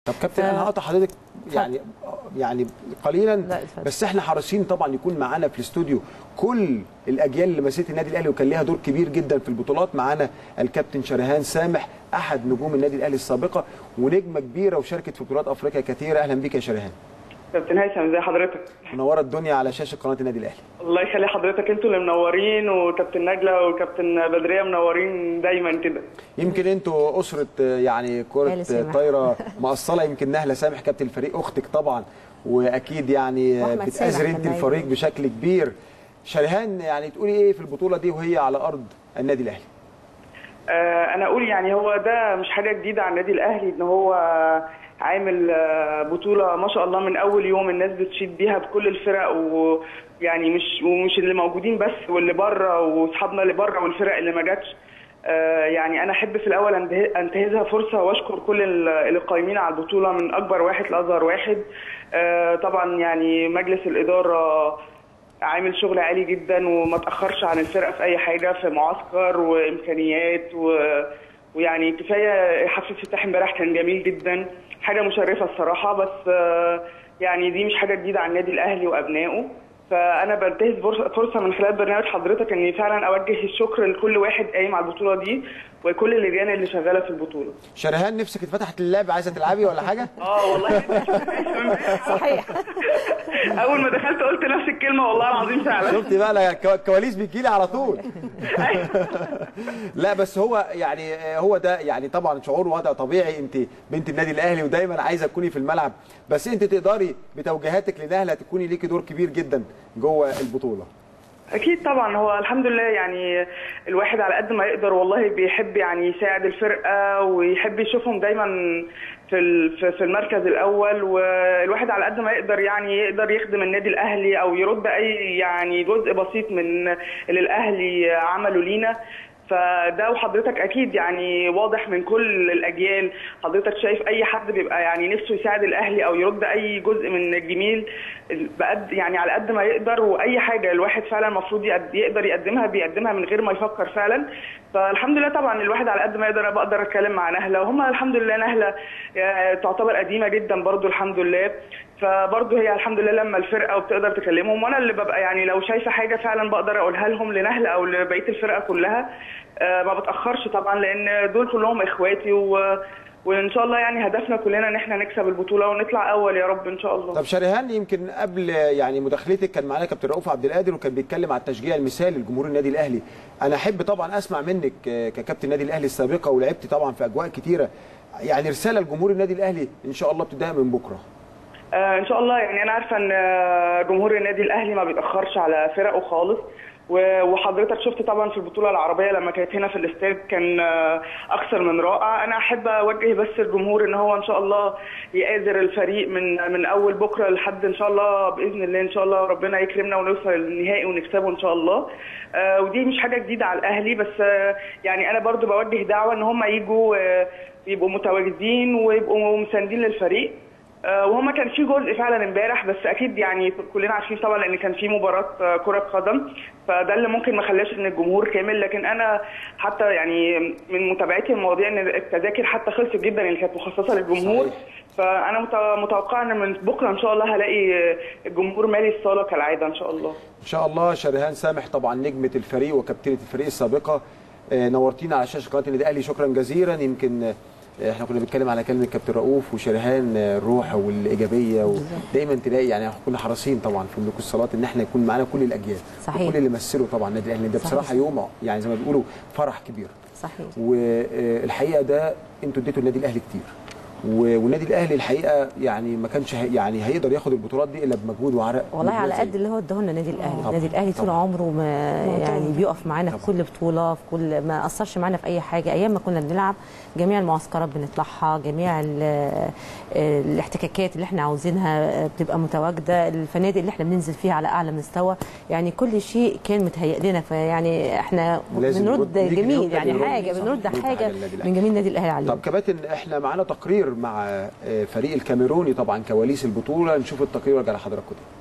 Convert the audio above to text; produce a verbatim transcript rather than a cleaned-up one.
طب كابتن انا هقطع حضرتك يعني يعني قليلا، بس احنا حريصين طبعا يكون معانا في الاستوديو كل الاجيال اللي مسيت النادي الاهلي وكان ليها دور كبير جدا في البطولات. معانا الكابتن شريهان سامح احد نجوم النادي الاهلي السابقه ونجمه كبيره وشاركت في بطولات افريقيا كثيره. اهلا بيك يا شريهان. كابتن هيثم ازي حضرتك؟ منوره الدنيا على شاشه قناه النادي الاهلي. الله يخلي حضرتك، انتوا اللي منورين، وكابتن نجله وكابتن بدريه منورين دايما كده. يمكن انتوا اسره يعني كره طايره مقصله. يمكن نهله سامح كابتن الفريق اختك طبعا، واكيد يعني بتأزر انت الفريق بشكل كبير. شريهان يعني تقولي ايه في البطوله دي وهي على ارض النادي الاهلي؟ آه انا اقول يعني هو ده مش حاجه جديده على النادي الاهلي، ان هو عامل بطوله ما شاء الله من اول يوم الناس بتشيد بيها بكل الفرق، ويعني مش ومش اللي موجودين بس واللي بره واصحابنا اللي بره والفرق اللي ما جاتش. آه يعني انا احب في الاول انتهزها فرصه واشكر كل اللي قايمين على البطوله من اكبر واحد لاصغر واحد. آه طبعا يعني مجلس الاداره عامل شغل عالي جدا وما تاخرش عن الفرقه في اي حاجه، في معسكر وامكانيات و ويعني كفايه حفل الافتتاح امبارح كان جميل جدا، حاجه مشرفه الصراحه. بس يعني دي مش حاجه جديده على النادي الاهلي وابنائه، فانا بنتهز فرصه من خلال برنامج حضرتك اني فعلا اوجه الشكر لكل واحد قايم على البطوله دي وكل اللجان اللي شغاله في البطوله. شريهان نفسك اتفتحت اللعب، عايزه تلعبي ولا حاجه؟ اه والله صحيح. اول ما دخلت قلت نفس الكلمه والله العظيم فعلا. شفتي بقى الكواليس بتجيلي على طول. لا بس هو يعني هو ده يعني طبعا شعور وضع طبيعي، انت بنت النادي الاهلي ودايما عايزه تكوني في الملعب، بس انت تقدري بتوجيهاتك لنهله تكوني ليكي دور كبير جدا جوه البطوله. اكيد طبعا، هو الحمد لله يعني الواحد على قد ما يقدر والله بيحب يعني يساعد الفرقه ويحب يشوفهم دايما في في المركز الاول، والواحد على قد ما يقدر يعني يقدر يخدم النادي الاهلي او يرد اي يعني جزء بسيط من اللي الاهلي عمله لينا. فده وحضرتك اكيد يعني واضح من كل الاجيال، حضرتك شايف اي حد بيبقى يعني نفسه يساعد الاهلي او يرد اي جزء من الجميل بقد يعني على قد ما يقدر، واي حاجه الواحد فعلا المفروض يقدر يقدمها بيقدمها من غير ما يفكر فعلا. فالحمد لله طبعا الواحد على قد ما يقدر بقدر اتكلم مع نهله، وهم الحمد لله نهله تعتبر قديمه جدا برضو الحمد لله، فبرضه هي الحمد لله لما الفرقه وبتقدر تكلمهم، وانا اللي ببقى يعني لو شايفه حاجه فعلا بقدر اقولها لهم لنهله او لبقيه الفرقه كلها. أه ما بتاخرش طبعا لان دول كلهم اخواتي، و... وان شاء الله يعني هدفنا كلنا ان احنا نكسب البطوله ونطلع اول يا رب ان شاء الله. طب شريهان يمكن قبل يعني مداخلتك كان معانا كابتن رؤوف عبد القادر وكان بيتكلم على التشجيع المثالي لجمهور النادي الاهلي. انا احب طبعا اسمع منك ككابتن النادي الاهلي السابقه ولعبتي طبعا في اجواء كتيره، يعني رساله لجمهور النادي الاهلي ان شاء الله ابتداء من بكره. آه ان شاء الله، يعني انا عارفه ان جمهور النادي الاهلي ما بيتاخرش على فرقه خالص، وحضرتك شفت طبعا في البطوله العربيه لما كانت هنا في الاستاد كان اكثر من رائع. انا احب اوجه بس الجمهور ان هو ان شاء الله يآزر الفريق من من اول بكره لحد ان شاء الله باذن الله، ان شاء الله ربنا يكرمنا ونوصل للنهائي ونكسبه ان شاء الله. آه ودي مش حاجه جديده على الاهلي، بس آه يعني انا برضو بوجه دعوه ان هم يجوا آه يبقوا متواجدين ويبقوا مساندين للفريق. وهما كان في جزء فعلا امبارح، بس اكيد يعني كلنا عارفين طبعا لان كان في مباراه كره قدم، فده اللي ممكن ما خلاش ان الجمهور كامل. لكن انا حتى يعني من متابعتي المواضيع ان التذاكر حتى خلصت جدا اللي كانت مخصصه للجمهور. صحيح. فانا متوقعه ان من بكره ان شاء الله هلاقي الجمهور مالي الصاله كالعاده ان شاء الله. ان شاء الله. شريهان سامح طبعا نجمه الفريق وكابتنه الفريق السابقه، نورتينا على شاشه قناه النادي الاهلي، شكرا جزيلا. يمكن احنا كنا بنتكلم على كلمه كابتن رؤوف وشريهان الروح والايجابيه، ودايما تلاقي يعني كنا حريصين طبعا في ملوك الصالات ان احنا يكون معانا كل الاجيال. صحيح. وكل اللي مثلوا طبعا النادي الاهلي، ده بصراحه يوم يعني زي ما بيقولوا فرح كبير. صحيح. والحقيقه ده انتوا اديتوا النادي الاهلي كتير، والنادي الاهلي الحقيقه يعني ما كانش يعني هيقدر ياخد البطولات دي الا بمجهود وعرق. والله على قد اللي هو اداه لنا النادي الاهلي. النادي الاهلي طول عمره ما يعني بيقف معانا في كل بطوله، في كل ما اثرش معانا في اي حاجه. ايام ما كنا بنلعب جميع المعسكرات بنطلعها، جميع الاحتكاكات اللي احنا عاوزينها بتبقى متواجده، الفنادق اللي احنا بننزل فيها على اعلى مستوى، يعني كل شيء كان متهيأ لنا. فيعني احنا بنرد جميل يعني حاجه بنرد حاجه من جميل النادي الاهلي علينا. طب كباتن احنا معانا تقرير مع فريق الكاميروني طبعا كواليس البطوله، نشوف التقرير وارجع لحضراتكم.